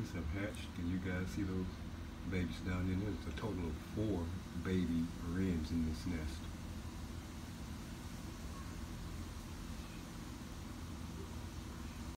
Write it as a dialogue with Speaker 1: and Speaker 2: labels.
Speaker 1: wrens have hatched. Can you guys see those babies down in there? There's a total of 4 baby wrens in this nest.